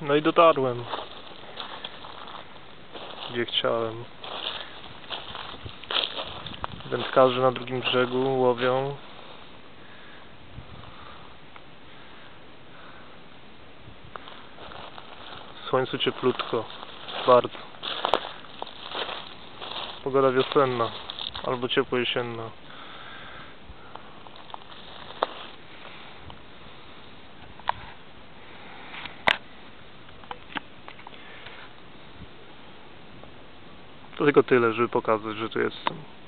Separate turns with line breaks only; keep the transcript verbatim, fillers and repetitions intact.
No i dotarłem, gdzie chciałem. Wędkarze na drugim brzegu łowią. Słońcu cieplutko, bardzo. Pogoda wiosenna, albo ciepło jesienna. To tylko tyle, żeby pokazać, że tu jestem.